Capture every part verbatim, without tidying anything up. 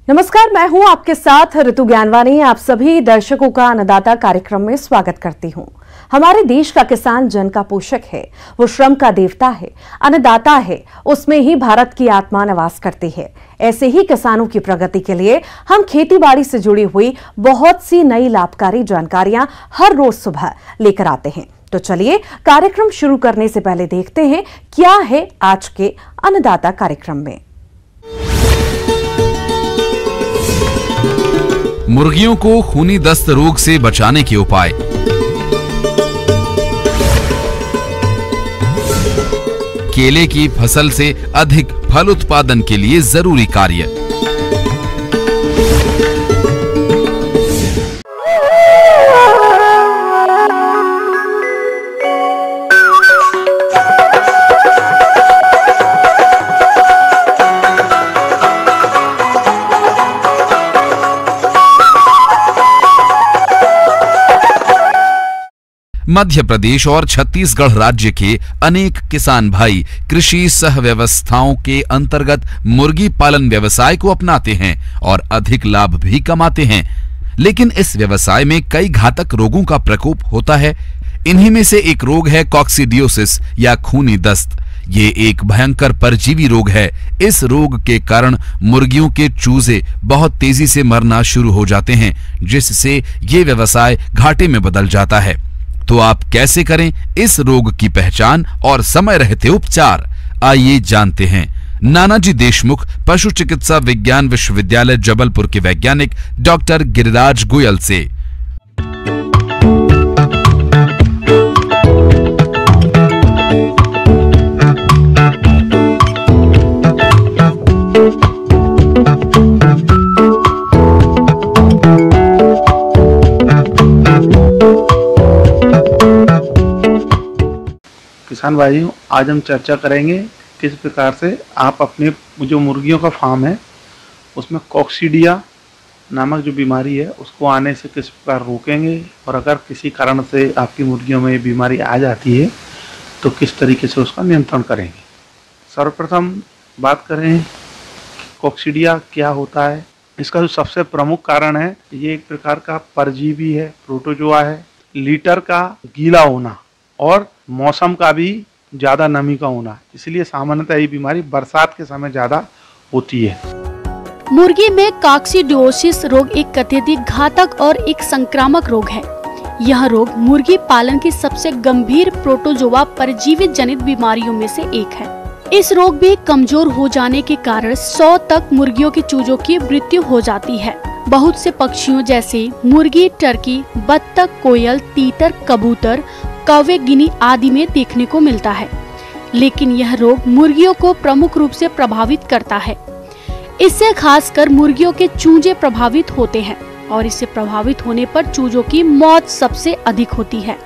नमस्कार, मैं हूं आपके साथ ऋतु ज्ञानवानी। आप सभी दर्शकों का अन्नदाता कार्यक्रम में स्वागत करती हूं। हमारे देश का किसान जन का पोषक है, वो श्रम का देवता है, अन्नदाता है, उसमें ही भारत की आत्मा निवास करती है। ऐसे ही किसानों की प्रगति के लिए हम खेती बाड़ी से जुड़ी हुई बहुत सी नई लाभकारी जानकारियां हर रोज सुबह लेकर आते हैं। तो चलिए कार्यक्रम शुरू करने से पहले देखते हैं क्या है आज के अन्नदाता कार्यक्रम में। मुर्गियों को खूनी दस्त रोग से बचाने के उपाय। केले की फसल से अधिक फल उत्पादन के लिए जरूरी कार्य। मध्य प्रदेश और छत्तीसगढ़ राज्य के अनेक किसान भाई कृषि सह व्यवस्थाओं के अंतर्गत मुर्गी पालन व्यवसाय को अपनाते हैं और अधिक लाभ भी कमाते हैं। लेकिन इस व्यवसाय में कई घातक रोगों का प्रकोप होता है। इन्हीं में से एक रोग है कॉक्सिडियोसिस या खूनी दस्त। ये एक भयंकर परजीवी रोग है। इस रोग के कारण मुर्गियों के चूजे बहुत तेजी से मरना शुरू हो जाते हैं, जिससे ये व्यवसाय घाटे में बदल जाता है। तो आप कैसे करें इस रोग की पहचान और समय रहते उपचार, आइए जानते हैं नानाजी देशमुख पशु चिकित्सा विज्ञान विश्वविद्यालय जबलपुर के वैज्ञानिक डॉक्टर गिरिराज गोयल से। किसान भाइयों, आज हम चर्चा करेंगे किस प्रकार से आप अपने जो मुर्गियों का फार्म है उसमें कॉक्सीडिया नामक जो बीमारी है उसको आने से किस प्रकार रोकेंगे, और अगर किसी कारण से आपकी मुर्गियों में ये बीमारी आ जाती है तो किस तरीके से उसका नियंत्रण करेंगे। सर्वप्रथम बात करें कॉक्सीडिया क्या होता है। इसका जो सबसे प्रमुख कारण है, ये एक प्रकार का परजीवी है, प्रोटोजोआ है। लीटर का गीला होना और मौसम का भी ज़्यादा नमी का होना, इसलिए सामान्यतः ये बीमारी बरसात के समय ज़्यादा होती है। मुर्गी में कॉक्सिडियोसिस रोग एक अत्यधिक घातक और एक संक्रामक रोग है। यह रोग मुर्गी पालन की सबसे गंभीर प्रोटोजोआ परजीवी जनित बीमारियों में से एक है। इस रोग में कमजोर हो जाने के कारण सौ तक मुर्गियों के चूजों की मृत्यु हो जाती है। बहुत से पक्षियों जैसे मुर्गी, टर्की, बत्तख, कोयल, तीतर, कबूतर, कौवे, गिनी आदि में देखने को मिलता है। लेकिन यह रोग मुर्गियों को प्रमुख रूप से प्रभावित करता है। इससे खासकर मुर्गियों के चूजे प्रभावित होते हैं और इससे प्रभावित होने पर चूजों की मौत सबसे अधिक होती है।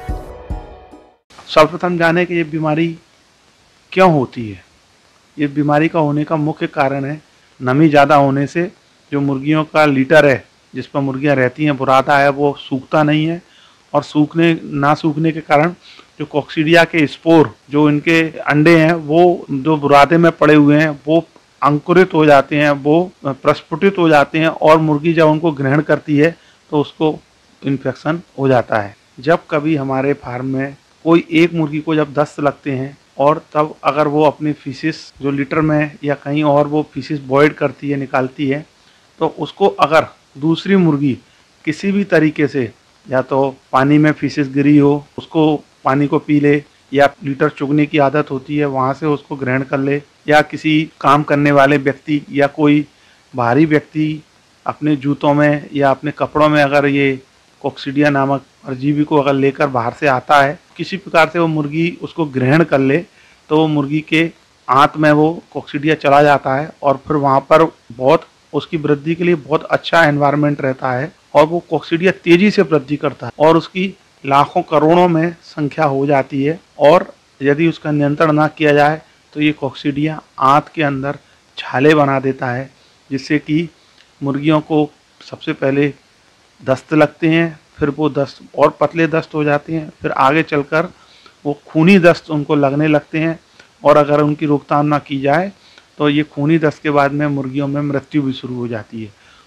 सर्वप्रथम जाने कि ये बीमारी क्यों होती है। ये बीमारी का होने का मुख्य कारण है नमी ज़्यादा होने से जो मुर्गियों का लीटर है जिस पर मुर्गियाँ रहती हैं, बुरादा है, वो सूखता नहीं है, और सूखने ना सूखने के कारण जो कॉक्सीडिया के स्पोर जो इनके अंडे हैं वो जो बुरादे में पड़े हुए हैं वो अंकुरित हो जाते हैं, वो प्रस्फुटित हो जाते हैं, और मुर्गी जब उनको ग्रहण करती है तो उसको इन्फेक्शन हो जाता है। जब कभी हमारे फार्म में कोई एक मुर्गी को जब दस्त लगते हैं और तब अगर वो अपनी फीसिस जो लीटर में या कहीं और वो फीसिस वॉइड करती है, निकालती है, तो उसको अगर दूसरी मुर्गी किसी भी तरीके से, या तो पानी में फीसिस गिरी हो उसको पानी को पी ले, या लीटर चुगने की आदत होती है वहाँ से उसको ग्रहण कर ले, या किसी काम करने वाले व्यक्ति या कोई बाहरी व्यक्ति अपने जूतों में या अपने कपड़ों में अगर ये कॉक्सीडिया नामक परजीवी को अगर लेकर बाहर से आता है, किसी प्रकार से वो मुर्गी उसको ग्रहण कर ले, तो वो मुर्गी के आंत में वो कॉक्सीडिया चला जाता है और फिर वहाँ पर बहुत उसकी वृद्धि के लिए बहुत अच्छा एनवायरनमेंट रहता है, और वो कॉक्सीडिया तेजी से वृद्धि करता है और उसकी लाखों करोड़ों में संख्या हो जाती है। और यदि उसका नियंत्रण ना किया जाए तो ये कॉक्सीडिया आंत के अंदर छाले बना देता है, जिससे कि मुर्गियों को सबसे पहले दस्त लगते हैं, फिर वो दस्त और पतले दस्त हो जाते हैं, फिर आगे चलकर वो खूनी दस्त उनको लगने लगते हैं, और अगर उनकी रोकथाम ना की जाए तो ये खूनी दस्त के बाद में मुर्गियों में मृत्यु भी शुरू हो जाती है।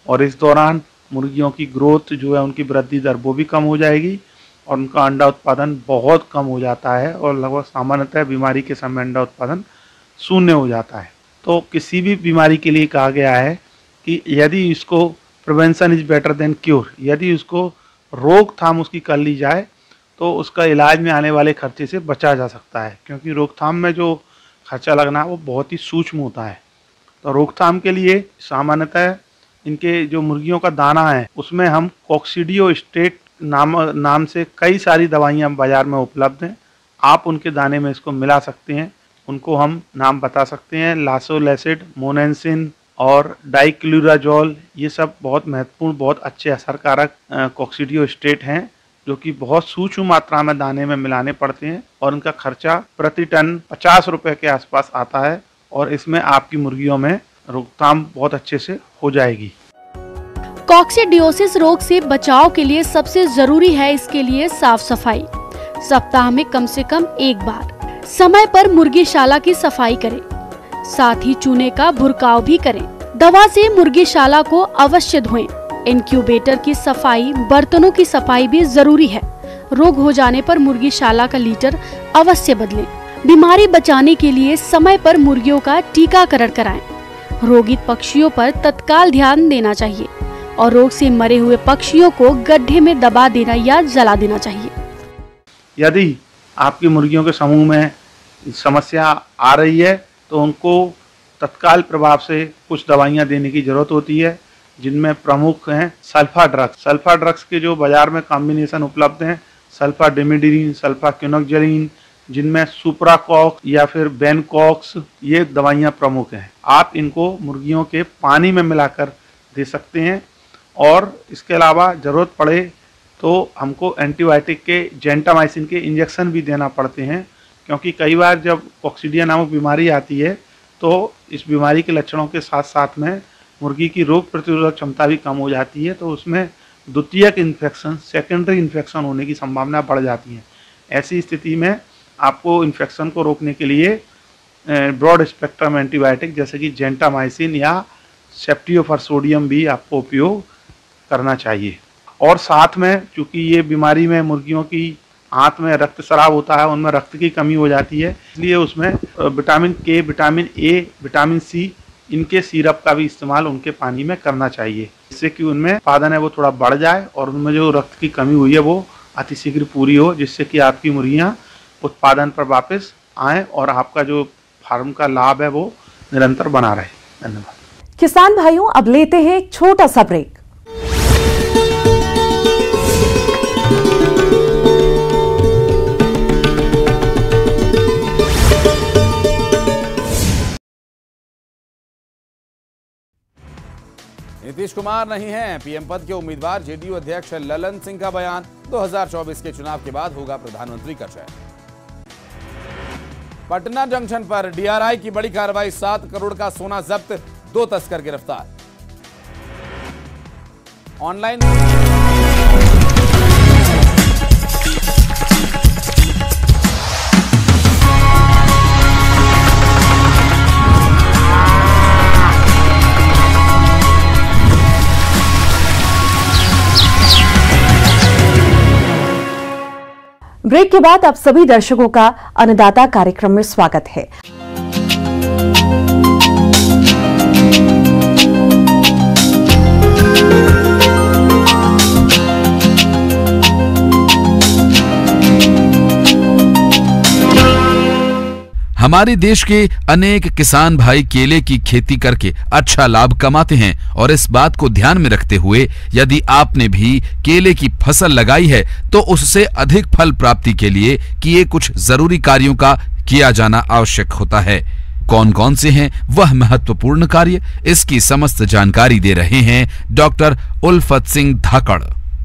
और इस दौरान मुर्गियों की ग्रोथ जो है, उनकी वृद्धि दर वो भी कम हो जाएगी और उनका अंडा उत्पादन बहुत कम हो जाता है और लगभग सामान्यतः बीमारी के समय अंडा उत्पादन शून्य हो जाता है। तो किसी भी बीमारी के लिए कहा गया है कि यदि इसको prevention is better than cure, यदि उसको रोकथाम उसकी कर ली जाए तो उसका इलाज में आने वाले खर्चे से बचा जा सकता है, क्योंकि रोकथाम में जो खर्चा लगना है वो बहुत ही सूक्ष्म होता है। तो रोकथाम के लिए सामान्यतः इनके जो मुर्गियों का दाना है उसमें हम कॉक्सीडियोस्टेट नाम नाम से कई सारी दवाइयाँ बाज़ार में उपलब्ध हैं। आप उनके दाने में इसको मिला सकते हैं। उनको हम नाम बता सकते हैं, लासोलेसिड, मोनेंसिन और डाइक्लोराजोल। ये सब बहुत महत्वपूर्ण, बहुत अच्छे असरकारक कॉक्सीडियोस्टेट हैं जो कि बहुत सूक्ष्म मात्रा में दाने में मिलाने पड़ते हैं और उनका खर्चा प्रति टन पचास रुपए के आसपास आता है और इसमें आपकी मुर्गियों में रोकथाम बहुत अच्छे से हो जाएगी। कॉक्सीडियोसिस रोग से बचाव के लिए सबसे जरूरी है इसके लिए साफ सफाई। सप्ताह में कम से कम एक बार समय पर मुर्गीशाला की सफाई करें, साथ ही चूने का भुरकाव भी करें। दवा से मुर्गीशाला को अवश्य धोएं। इंक्यूबेटर की सफाई, बर्तनों की सफाई भी जरूरी है। रोग हो जाने पर मुर्गीशाला का लीटर अवश्य बदलें। बीमारी बचाने के लिए समय पर मुर्गियों का टीकाकरण कराएं। रोगित पक्षियों पर तत्काल ध्यान देना चाहिए और रोग से मरे हुए पक्षियों को गड्ढे में दबा देना या जला देना चाहिए। यदि आपकी मुर्गियों के समूह में समस्या आ रही है तो उनको तत्काल प्रभाव से कुछ दवाइयाँ देने की जरूरत होती है, जिनमें प्रमुख हैं सल्फा ड्रग्स। सल्फा ड्रग्स के जो बाजार में कॉम्बिनेशन उपलब्ध हैं, सल्फा डिमिडिन, सल्फा क्विनोक्सजलिन, जिनमें सुप्राकॉक्स या फिर बेनकॉक्स, ये दवाइयाँ प्रमुख हैं। आप इनको मुर्गियों के पानी में मिलाकर दे सकते हैं और इसके अलावा ज़रूरत पड़े तो हमको एंटीबायोटिक के जेंटामाइसिन के इंजेक्शन भी देना पड़ते हैं, क्योंकि कई बार जब कॉक्सीडिया नामक बीमारी आती है तो इस बीमारी के लक्षणों के साथ साथ में मुर्गी की रोग प्रतिरोधक क्षमता भी कम हो जाती है, तो उसमें द्वितीयक इन्फेक्शन, सेकेंडरी इन्फेक्शन होने की संभावना बढ़ जाती है। ऐसी स्थिति में आपको इन्फेक्शन को रोकने के लिए ब्रॉड स्पेक्ट्रम एंटीबायोटिक जैसे कि जेंटामाइसिन या सेफ्टियोफर्सोडियम भी आपको उपयोग करना चाहिए। और साथ में चूँकि ये बीमारी में मुर्गियों की आंत में रक्त स्राव होता है, उनमें रक्त की कमी हो जाती है, इसलिए उसमें विटामिन के, विटामिन ए, विटामिन सी, इनके सिरप का भी इस्तेमाल उनके पानी में करना चाहिए, जिससे कि उनमें उत्पादन है वो थोड़ा बढ़ जाए और उनमें जो रक्त की कमी हुई है वो अतिशीघ्र पूरी हो, जिससे कि आपकी मुर्गियाँ उत्पादन पर वापस आएँ और आपका जो फार्म का लाभ है वो निरंतर बना रहे। धन्यवाद। किसान भाइयों, अब लेते हैं एक छोटा सा ब्रेक। नीतीश कुमार नहीं हैं पीएम पद के उम्मीदवार। जेडीयू अध्यक्ष ललन सिंह का बयान, दो हज़ार चौबीस के चुनाव के बाद होगा प्रधानमंत्री का चयन। पटना जंक्शन पर डीआरआई की बड़ी कार्रवाई, सात करोड़ का सोना जब्त, दो तस्कर गिरफ्तार। ऑनलाइन ब्रेक के बाद आप सभी दर्शकों का अन्नदाता कार्यक्रम में स्वागत है। हमारे देश के अनेक किसान भाई केले की खेती करके अच्छा लाभ कमाते हैं और इस बात को ध्यान में रखते हुए यदि आपने भी केले की फसल लगाई है तो उससे अधिक फल प्राप्ति के लिए किए कुछ जरूरी कार्यों का किया जाना आवश्यक होता है। कौन कौन से हैं वह महत्वपूर्ण कार्य, इसकी समस्त जानकारी दे रहे हैं डॉक्टर उल्फत सिंह धाकड़।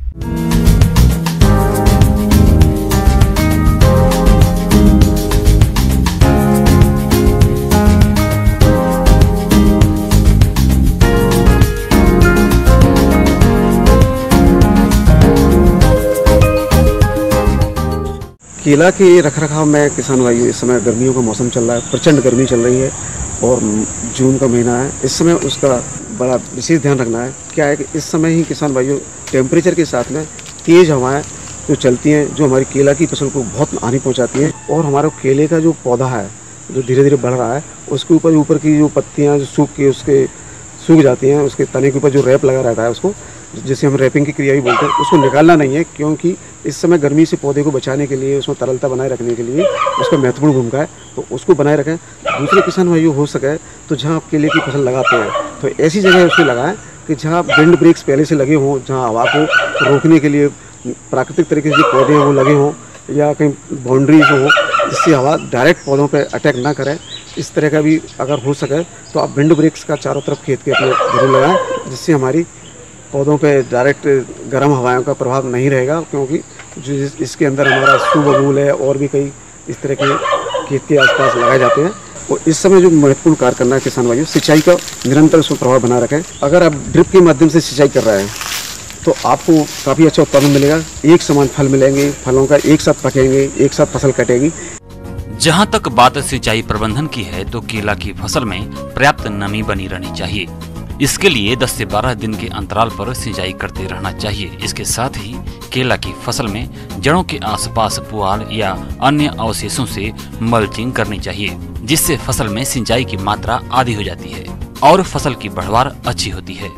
केला के रखरखाव में किसान भाइयों, इस समय गर्मियों का मौसम चल रहा है, प्रचंड गर्मी चल रही है और जून का महीना है। इस समय उसका बड़ा विशेष ध्यान रखना है। क्या है कि इस समय ही किसान भाइयों टेम्परेचर के साथ में तेज़ हवाएं जो चलती हैं, जो हमारी केला की फसल को बहुत हानि पहुंचाती हैं, और हमारा केले का जो पौधा है जो धीरे धीरे बढ़ रहा है, उसके ऊपर ऊपर की जो पत्तियां जो सूख के उसके सूख जाती हैं, उसके तने के ऊपर जो रैप लगा रहता है, उसको जिसे हम रैपिंग की क्रिया भी बोलते हैं, उसको निकालना नहीं है, क्योंकि इस समय गर्मी से पौधे को बचाने के लिए, उसमें तरलता बनाए रखने के लिए उसका महत्वपूर्ण भूमिका है, तो उसको बनाए रखें। दूसरे किसान भाइयों हो सके तो जहाँ आप केले की फसल लगाते हैं तो ऐसी जगह उसको लगाएं कि जहाँ विंड ब्रेक्स पहले से लगे हों, जहाँ हवा को रोकने के लिए प्राकृतिक तरीके से जो पौधे हैं वो लगे हों, या कहीं बाउंड्रीज हो जिससे हवा डायरेक्ट पौधों पे अटैक ना करे। इस तरह का भी अगर हो सके तो आप विंड ब्रेक्स का चारों तरफ खेत के अपने जरूर लगाएं, जिससे हमारी पौधों पे डायरेक्ट गर्म हवाओं का प्रभाव नहीं रहेगा, क्योंकि जो इसके अंदर हमारा सुबबूल है और भी कई इस तरह के खेत के आसपास लगाए जाते हैं। और इस समय जो महत्वपूर्ण कार्य करना है किसान भाइयों, सिंचाई का निरंतर उसमें प्रभाव बना रखें। अगर आप ड्रिप के माध्यम से सिंचाई कर रहे हैं तो आपको काफ़ी अच्छा उत्पादन मिलेगा, एक समान फल मिलेंगे, फलों का एक साथ पकेंगे, एक साथ फसल कटेगी। जहां तक बात सिंचाई प्रबंधन की है तो केला की फसल में पर्याप्त नमी बनी रहनी चाहिए। इसके लिए दस से बारह दिन के अंतराल पर सिंचाई करते रहना चाहिए। इसके साथ ही केला की फसल में जड़ों के आसपास पुआल या अन्य अवशेषों से मल्चिंग करनी चाहिए, जिससे फसल में सिंचाई की मात्रा आधी हो जाती है और फसल की बढ़वार अच्छी होती है।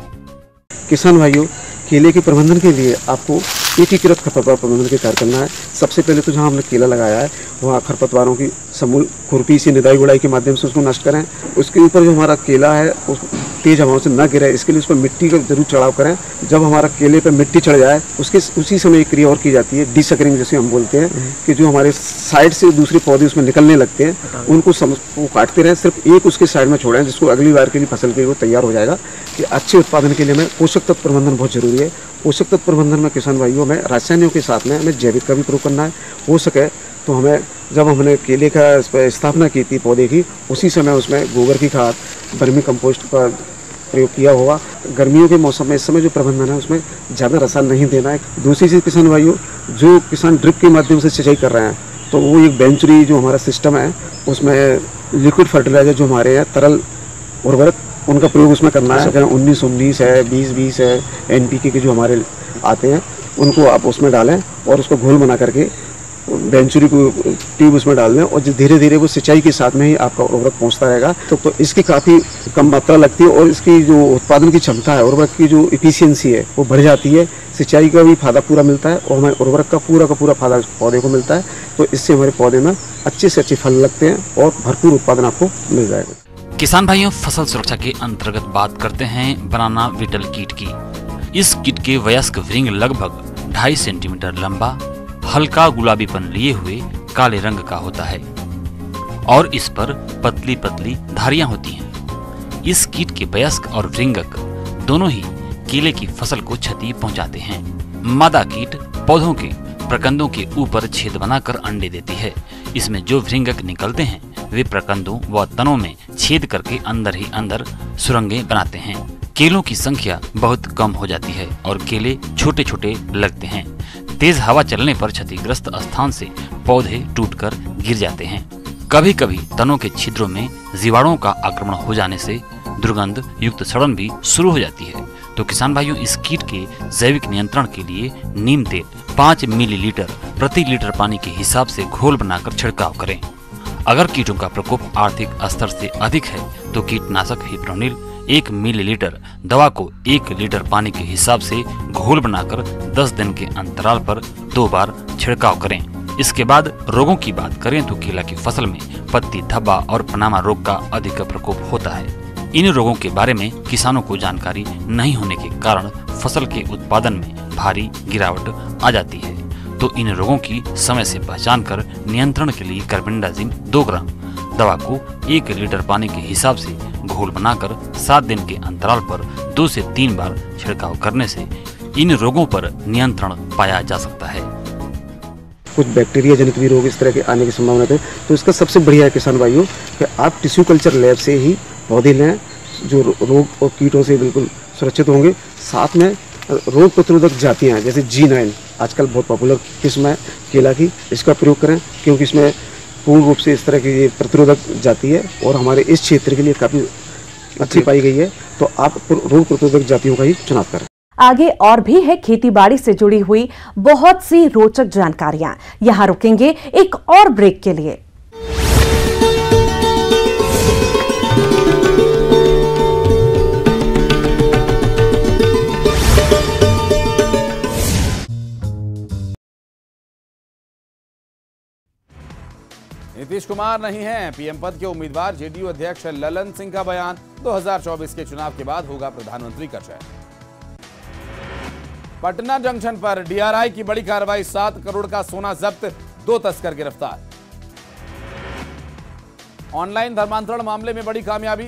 किसान भाइयों, केले के प्रबंधन के लिए आपको एकीकृत खरपतवार प्रबंधन के कार्य करना है। सबसे पहले तो जहाँ हमने केला लगाया है वहाँ खरपतवारों की समूल खुरपी से निदाई गुड़ाई के माध्यम से उसको नष्ट करें। उसके ऊपर जो हमारा केला है उस तेज हवाओं से न गिरे, इसके लिए उस पर मिट्टी का जरूर चढ़ाव करें। जब हमारा केले पे मिट्टी चढ़ जाए उसके उसी समय एक क्रिया और की जाती है, डिसकरिंग जैसे हम बोलते हैं, कि जो हमारे साइड से दूसरे पौधे उसमें निकलने लगते हैं उनको सम, वो काटते रहें, सिर्फ एक उसके साइड में छोड़ें, जिसको अगली बार के लिए फसल के लिए वो तैयार हो जाएगा। कि अच्छे उत्पादन के लिए हमें पोषक तत्व प्रबंधन बहुत जरूरी है। पोषक तत्व प्रबंधन में किसान भाइयों में रासायनिकों के साथ में हमें जैविक का भी प्रयोग करना है। हो सके तो हमें, जब हमने केले का स्थापना की थी पौधे की, उसी समय उसमें गोबर की खाद, वर्मी कंपोस्ट का प्रयोग किया होगा। गर्मियों के मौसम में इस समय जो प्रबंधन है उसमें ज़्यादा रसायन नहीं देना है। दूसरी चीज़ किसान भाइयों, जो किसान ड्रिप के माध्यम से सिंचाई कर रहे हैं तो वो एक बेंचुरी जो हमारा सिस्टम है उसमें लिक्विड फर्टिलाइजर जो हमारे हैं तरल उर्वरक, उनका प्रयोग उसमें करना है। जहाँ उन्नीस उन्नीस है, बीस बीस है, एन पी के के जो हमारे आते हैं उनको आप उसमें डालें और उसको घोल बना करके बेंचुरी को ट्यूब उसमें डाल दें, और धीरे धीरे वो सिंचाई के साथ में ही आपका उर्वरक पहुंचता रहेगा। तो, तो इसकी काफ़ी कम मात्रा लगती है और इसकी जो उत्पादन की क्षमता है, उर्वरक की जो इफिशियंसी है वो बढ़ जाती है। सिंचाई का भी फायदा पूरा मिलता है और हमें उर्वरक का पूरा का पूरा फायदा पौधे को मिलता है। तो इससे हमारे पौधे में अच्छे से अच्छे फल लगते हैं और भरपूर उत्पादन आपको मिल जाएगा। किसान भाइयों, फसल सुरक्षा के अंतर्गत बात करते हैं बनाना बीटल कीट की। इस कीट के वयस्क भृंग लगभग ढाई सेंटीमीटर लंबा, हल्का गुलाबीपन लिए हुए काले रंग का होता है और इस पर पतली पतली धारियां होती हैं। इस कीट के वयस्क और भृंगक दोनों ही केले की फसल को क्षति पहुंचाते हैं। मादा कीट पौधों के प्रकंदों के ऊपर छेद बनाकर अंडे देती है। इसमें जो भृंगक निकलते हैं वे प्रकंदों व तनों में छेद करके अंदर ही अंदर सुरंगें बनाते हैं। केलों की संख्या बहुत कम हो जाती है और केले छोटे छोटे लगते हैं। तेज हवा चलने पर क्षतिग्रस्त स्थान से पौधे टूटकर गिर जाते हैं। कभी कभी तनों के छिद्रों में जीवाणुओं का आक्रमण हो जाने से दुर्गंध युक्त सड़न भी शुरू हो जाती है। तो किसान भाइयों, इस कीट के जैविक नियंत्रण के लिए नीम तेल पाँच मिलीलीटर प्रति लीटर पानी के हिसाब से घोल बनाकर छिड़काव करें। अगर कीटों का प्रकोप आर्थिक स्तर से अधिक है तो कीटनाशक हिप्रोनिल एक मिलीलीटर दवा को एक लीटर पानी के हिसाब से घोल बनाकर दस दिन के अंतराल पर दो बार छिड़काव करें। इसके बाद रोगों की बात करें तो केला की फसल में पत्ती धब्बा और पनामा रोग का अधिक प्रकोप होता है। इन रोगों के बारे में किसानों को जानकारी नहीं होने के कारण फसल के उत्पादन में भारी गिरावट आ जाती है। तो इन रोगों की समय से पहचान कर नियंत्रण के लिए कार्बेंडाजिम दो ग्राम दवा को एक लीटर पानी के हिसाब से घोल बनाकर सात दिन के अंतराल पर दो से तीन बार छिड़काव करने से इन रोगों पर नियंत्रण पाया जा सकता है। कुछ बैक्टीरिया जनित भी रोग इस तरह के आने की संभावना है, तो इसका सबसे बढ़िया है किसान भाइयों कि आप टिश्यू कल्चर लैब से ही पौधे लें जो रोग और कीटों से बिल्कुल सुरक्षित होंगे। साथ में रोग प्रतिरोधक जातियाँ जैसे जी नाइन आजकल बहुत पॉपुलर किस्म है केला की, इसका प्रयोग करें क्योंकि इसमें पूर्ण रूप से इस तरह की ये प्रतिरोधक जाती है और हमारे इस क्षेत्र के लिए काफ़ी अच्छी पाई गई है तो आप रोग प्रतिरोधक जातियों का ही चुनाव करें। आगे और भी है खेतीबाड़ी से जुड़ी हुई बहुत सी रोचक जानकारियां। यहां रुकेंगे एक और ब्रेक के लिए। नीतीश कुमार नहीं हैं पीएम पद के उम्मीदवार। जेडीयू अध्यक्ष ललन सिंह का बयान, दो हज़ार चौबीस के चुनाव के बाद होगा प्रधानमंत्री का चयन। पटना जंक्शन पर डीआरआई की बड़ी कार्रवाई, सात करोड़ का सोना जब्त, दो तस्कर गिरफ्तार। ऑनलाइन धर्मांतरण मामले में बड़ी कामयाबी।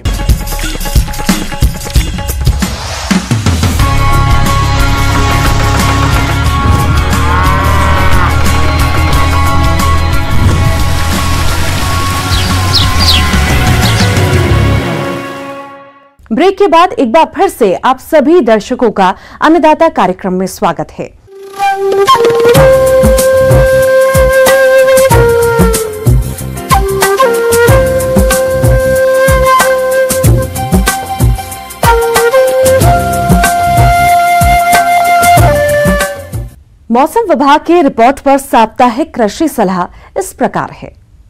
ब्रेक के बाद एक बार फिर से आप सभी दर्शकों का अन्नदाता कार्यक्रम में स्वागत है। मौसम विभाग के रिपोर्ट पर साप्ताहिक कृषि सलाह इस प्रकार है।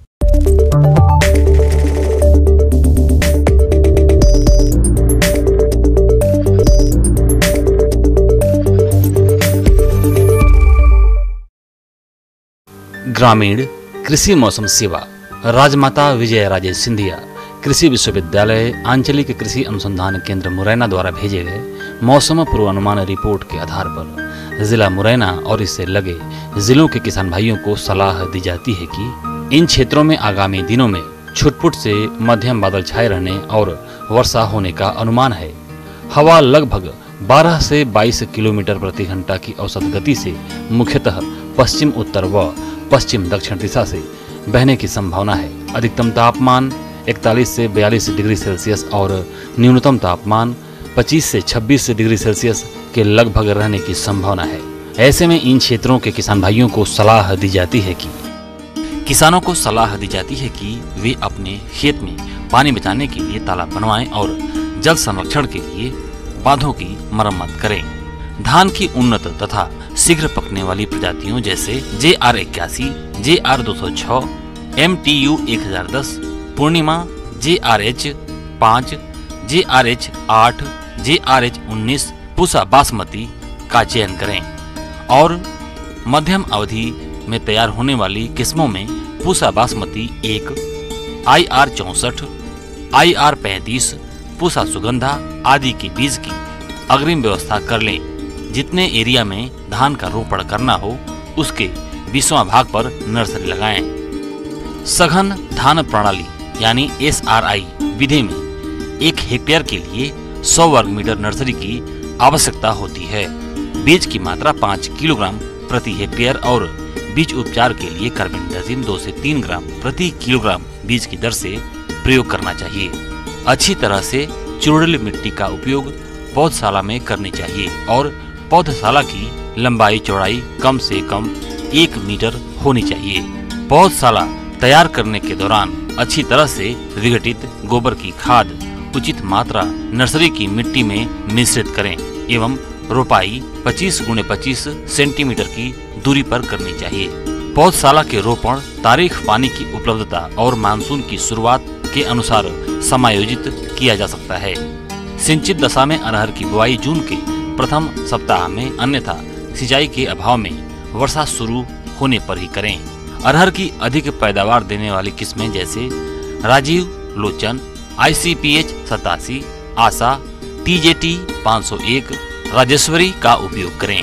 ग्रामीण कृषि मौसम सेवा, राजमाता विजय राजे सिंधिया कृषि विश्वविद्यालय आंचलिक कृषि अनुसंधान केंद्र मुरैना द्वारा भेजे गए मौसम पूर्वानुमान रिपोर्ट के आधार पर जिला मुरैना और इससे लगे जिलों के किसान भाइयों को सलाह दी जाती है कि इन क्षेत्रों में आगामी दिनों में छुटपुट से मध्यम बादल छाए रहने और वर्षा होने का अनुमान है। हवा लगभग बारह से बाईस किलोमीटर प्रति घंटा की औसत गति से मुख्यतः पश्चिम उत्तर व पश्चिम दक्षिण दिशा से बहने की संभावना है। अधिकतम तापमान इकतालीस से बयालीस डिग्री सेल्सियस और न्यूनतम तापमान पच्चीस से छब्बीस डिग्री सेल्सियस के लगभग रहने की संभावना है। ऐसे में इन क्षेत्रों के किसान भाइयों को सलाह दी जाती है कि किसानों को सलाह दी जाती है कि वे अपने खेत में पानी बचाने के लिए तालाब बनवाएं और जल संरक्षण के लिए बांधों की मरम्मत करें। धान की उन्नत तथा शीघ्र पकने वाली प्रजातियों जैसे जे आर इक्यासी, जे आर दो सौ छह, एम टी यू एक हजार दस, पूर्णिमा, जे आर एच पाँच, जे आर एच आठ, जे आर एच उन्नीस, पूसा बासमती का चयन करें और मध्यम अवधि में तैयार होने वाली किस्मों में पूसा बासमती एक, आई आर चौसठ, आई आर पैंतीस, पूसा सुगंधा आदि के बीज की अग्रिम व्यवस्था कर लें। जितने एरिया में धान का रोपण करना हो उसके बीसवां भाग पर नर्सरी लगाएं। सघन धान प्रणाली यानी एस आर आई विधि में एक हेक्टेयर के लिए सौ वर्ग मीटर नर्सरी की आवश्यकता होती है। बीज की मात्रा पाँच किलोग्राम प्रति हेक्टेयर और बीज उपचार के लिए कार्बेंडाजिम दो से तीन ग्राम प्रति किलोग्राम बीज की दर से प्रयोग करना चाहिए। अच्छी तरह से चुड़ैल मिट्टी का उपयोग पौधशाला में करनी चाहिए और पौधशाला की लंबाई चौड़ाई कम से कम एक मीटर होनी चाहिए। पौधशाला तैयार करने के दौरान अच्छी तरह से विघटित गोबर की खाद उचित मात्रा नर्सरी की मिट्टी में मिश्रित करें एवं रोपाई पच्चीस गुणे पच्चीस सेंटीमीटर की दूरी पर करनी चाहिए। पौधशाला के रोपण तारीख पानी की उपलब्धता और मानसून की शुरुआत के अनुसार समायोजित किया जा सकता है। सिंचित दशा में अरहर की बुआई जून के प्रथम सप्ताह में, अन्यथा सिंचाई के अभाव में वर्षा शुरू होने पर ही करें। अरहर की अधिक पैदावार देने वाली किस्में जैसे Rajiv Lochan, I C P H सतासी, आशा, टी जे टी पाँच सौ एक, राजेश्वरी का उपयोग करें।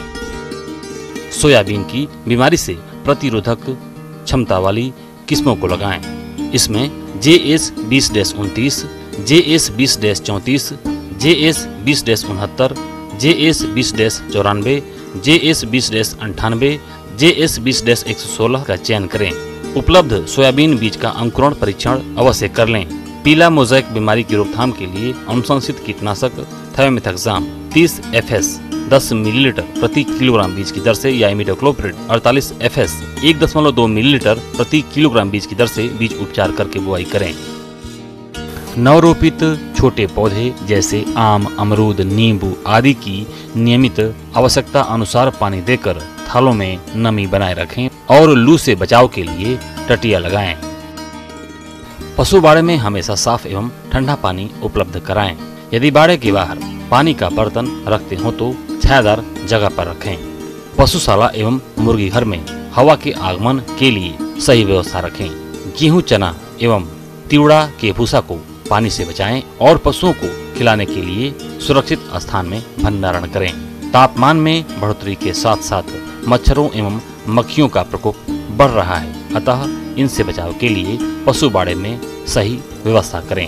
सोयाबीन की बीमारी से प्रतिरोधक क्षमता वाली किस्मों को लगाएं। इसमें जे एस बीस डैश उनतीस, जे एस बीस डैश चौंतीस, जे एस बीस डैश उनहत्तर, जे एस बीस डैश चौरानवे, जे एस बीस डैश अंठानवे, जे एस बीस डैश एक सौ सोलह का चयन करें। उपलब्ध सोयाबीन बीज का अंकुरण परीक्षण अवश्य कर लें। पीला मोज़ेक बीमारी की रोकथाम के लिए अनुशंसित कीटनाशक थायोमेथाक्साम तीस एफ एस दस मिलीलीटर प्रति किलोग्राम बीज की दर से या इमिडाक्लोप्रिड अड़तालीस एफ एस एक दशमलव दो मिलीलीटर प्रति किलोग्राम बीज की दर से बीज उपचार करके बुआई करें। नवरोपित छोटे पौधे जैसे आम, अमरूद, नींबू आदि की नियमित आवश्यकता अनुसार पानी देकर थालों में नमी बनाए रखें और लू से बचाव के लिए टटिया लगाएं। पशु बाड़े में हमेशा साफ एवं ठंडा पानी उपलब्ध कराएं। यदि बाड़े के बाहर पानी का बर्तन रखते हो तो छायादार जगह पर रखें। पशुशाला एवं मुर्गी घर में हवा के आगमन के लिए सही व्यवस्था रखें। गेहूं, चना एवं तिवड़ा के भूसा को पानी से बचाएं और पशुओं को खिलाने के लिए सुरक्षित स्थान में भंडारण करें। तापमान में बढ़ोतरी के साथ साथ मच्छरों एवं मक्खियों का प्रकोप बढ़ रहा है, अतः इनसे बचाव के लिए पशु बाड़े में सही व्यवस्था करें।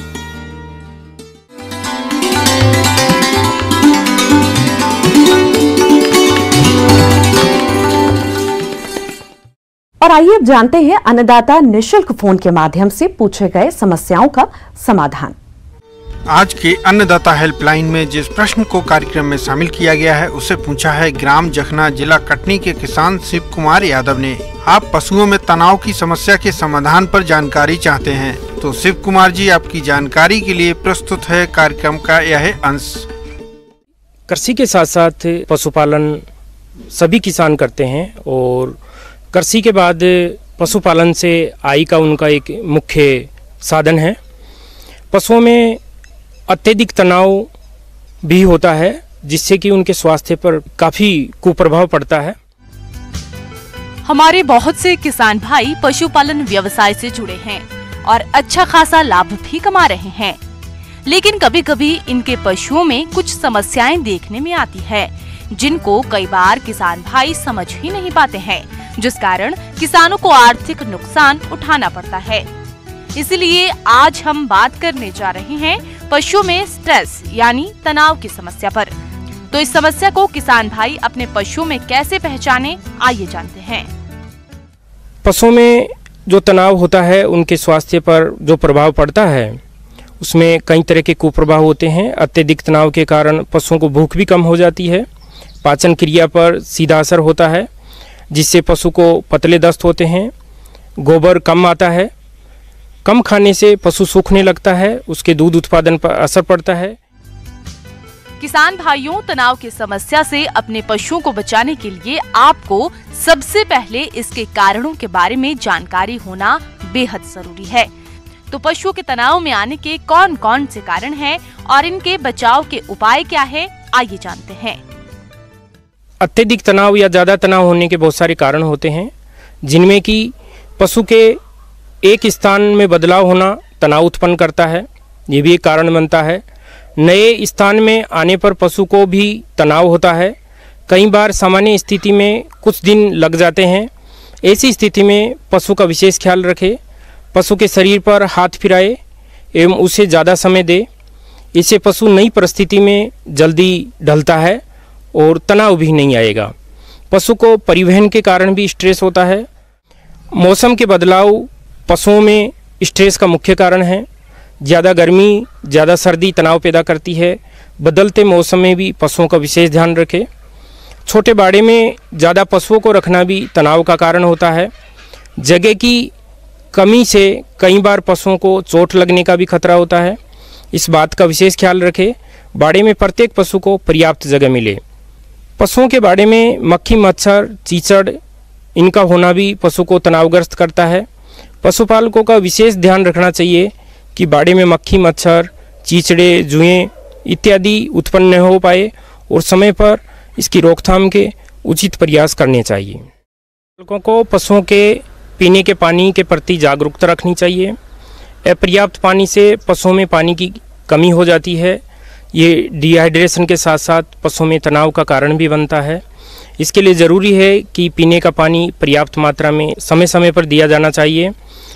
और आइए अब जानते हैं अन्नदाता निशुल्क फोन के माध्यम से पूछे गए समस्याओं का समाधान। आज के अन्नदाता हेल्पलाइन में जिस प्रश्न को कार्यक्रम में शामिल किया गया है उसे पूछा है ग्राम जखना, जिला कटनी के किसान शिव कुमार यादव ने। आप पशुओं में तनाव की समस्या के समाधान पर जानकारी चाहते हैं तो शिव कुमार जी आपकी जानकारी के लिए प्रस्तुत है कार्यक्रम का यह अंश। कृषि के साथ साथ पशुपालन सभी किसान करते हैं और कृषि के बाद पशुपालन से आय का उनका एक मुख्य साधन है। पशुओं में अत्यधिक तनाव भी होता है जिससे कि उनके स्वास्थ्य पर काफ़ी कुप्रभाव पड़ता है। हमारे बहुत से किसान भाई पशुपालन व्यवसाय से जुड़े हैं और अच्छा खासा लाभ भी कमा रहे हैं, लेकिन कभी कभी इनके पशुओं में कुछ समस्याएं देखने में आती है जिनको कई बार किसान भाई समझ ही नहीं पाते हैं, जिस कारण किसानों को आर्थिक नुकसान उठाना पड़ता है। इसलिए आज हम बात करने जा रहे हैं पशुओं में स्ट्रेस यानी तनाव की समस्या पर। तो इस समस्या को किसान भाई अपने पशुओं में कैसे पहचाने, आइए जानते हैं। पशुओं में जो तनाव होता है उनके स्वास्थ्य पर जो प्रभाव पड़ता है उसमें कई तरह के कुप्रभाव होते हैं। अत्यधिक तनाव के कारण पशुओं को भूख भी कम हो जाती है, पाचन क्रिया पर सीधा असर होता है जिससे पशु को पतले दस्त होते हैं, गोबर कम आता है, कम खाने से पशु सूखने लगता है, उसके दूध उत्पादन पर असर पड़ता है। किसान भाइयों, तनाव की समस्या से अपने पशुओं को बचाने के लिए आपको सबसे पहले इसके कारणों के बारे में जानकारी होना बेहद जरूरी है। तो पशुओं के तनाव में आने के कौन कौन से कारण हैं और इनके बचाव के उपाय क्या है, आइए जानते हैं। अत्यधिक तनाव या ज़्यादा तनाव होने के बहुत सारे कारण होते हैं जिनमें कि पशु के एक स्थान में बदलाव होना तनाव उत्पन्न करता है, ये भी एक कारण बनता है। नए स्थान में आने पर पशु को भी तनाव होता है। कई बार सामान्य स्थिति में कुछ दिन लग जाते हैं। ऐसी स्थिति में पशु का विशेष ख्याल रखें, पशु के शरीर पर हाथ फिराए एवं उसे ज़्यादा समय दे। इससे पशु नई परिस्थिति में जल्दी ढलता है और तनाव भी नहीं आएगा। पशु को परिवहन के कारण भी स्ट्रेस होता है। मौसम के बदलाव पशुओं में स्ट्रेस का मुख्य कारण है। ज़्यादा गर्मी, ज़्यादा सर्दी तनाव पैदा करती है। बदलते मौसम में भी पशुओं का विशेष ध्यान रखें। छोटे बाड़े में ज़्यादा पशुओं को रखना भी तनाव का कारण होता है। जगह की कमी से कई बार पशुओं को चोट लगने का भी खतरा होता है, इस बात का विशेष ख्याल रखें। बाड़े में प्रत्येक पशु को पर्याप्त जगह मिले। पशुओं के बाड़े में मक्खी, मच्छर, चीचड़ इनका होना भी पशु को तनावग्रस्त करता है। पशुपालकों का विशेष ध्यान रखना चाहिए कि बाड़े में मक्खी, मच्छर, चीचड़े, जुएं इत्यादि उत्पन्न न हो पाए और समय पर इसकी रोकथाम के उचित प्रयास करने चाहिए। पालकों को पशुओं के पीने के पानी के प्रति जागरूकता रखनी चाहिए। अपर्याप्त पानी से पशुओं में पानी की कमी हो जाती है। ये डिहाइड्रेशन के साथ साथ पशुओं में तनाव का कारण भी बनता है। इसके लिए ज़रूरी है कि पीने का पानी पर्याप्त मात्रा में समय समय पर दिया जाना चाहिए।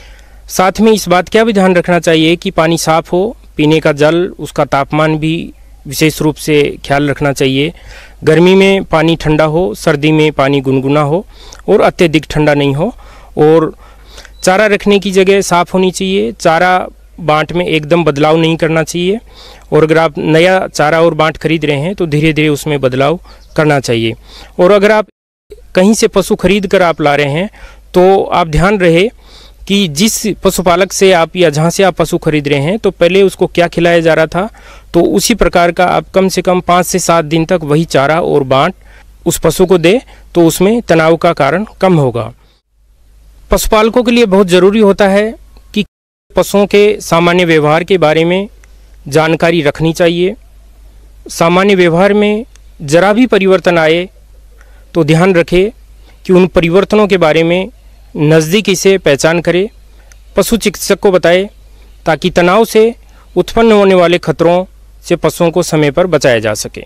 साथ में इस बात का भी ध्यान रखना चाहिए कि पानी साफ हो, पीने का जल, उसका तापमान भी विशेष रूप से ख्याल रखना चाहिए। गर्मी में पानी ठंडा हो, सर्दी में पानी गुनगुना हो और अत्यधिक ठंडा नहीं हो। और चारा रखने की जगह साफ़ होनी चाहिए। चारा बांट में एकदम बदलाव नहीं करना चाहिए और अगर आप नया चारा और बांट खरीद रहे हैं तो धीरे धीरे उसमें बदलाव करना चाहिए। और अगर आप कहीं से पशु खरीद कर आप ला रहे हैं तो आप ध्यान रहे कि जिस पशुपालक से आप या जहाँ से आप पशु खरीद रहे हैं तो पहले उसको क्या खिलाया जा रहा था, तो उसी प्रकार का आप कम से कम पाँच से सात दिन तक वही चारा और बाँट उस पशु को दे, तो उसमें तनाव का कारण कम होगा। पशुपालकों के लिए बहुत ज़रूरी होता है कि पशुओं के सामान्य व्यवहार के बारे में जानकारी रखनी चाहिए। सामान्य व्यवहार में जरा भी परिवर्तन आए तो ध्यान रखें कि उन परिवर्तनों के बारे में नज़दीकी से पहचान करें, पशु चिकित्सक को बताएं, ताकि तनाव से उत्पन्न होने वाले खतरों से पशुओं को समय पर बचाया जा सके।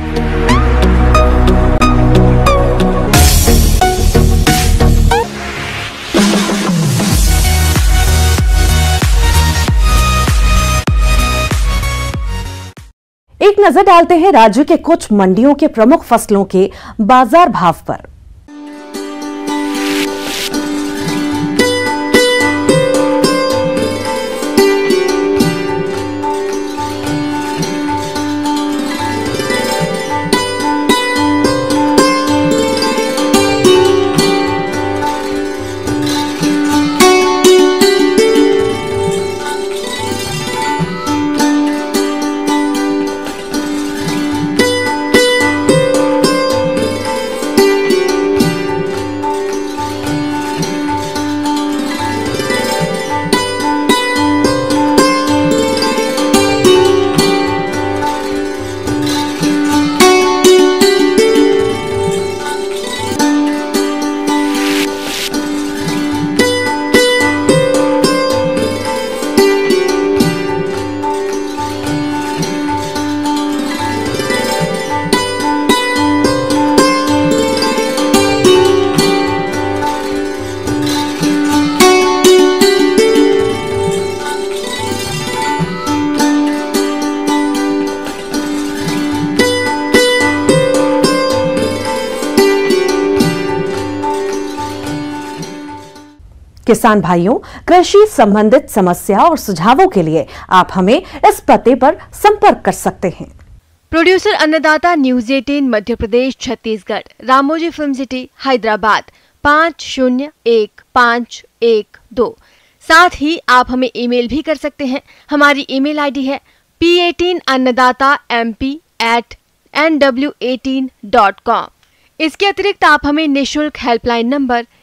एक नजर डालते हैं राज्य के कुछ मंडियों के प्रमुख फसलों के बाजार भाव पर। किसान भाइयों, कृषि संबंधित समस्या और सुझावों के लिए आप हमें इस पते पर संपर्क कर सकते हैं। Producer Annadata news eighteen Madhya Pradesh Chhattisgarh, Ramoji film city Hyderabad पाँच शून्य एक पाँच एक दो। साथ ही आप हमें ईमेल भी कर सकते हैं। हमारी ईमेल आईडी है P eighteen Annadata M P at N W eighteen dot com. इसके अतिरिक्त आप हमें निःशुल्क हेल्पलाइन नंबर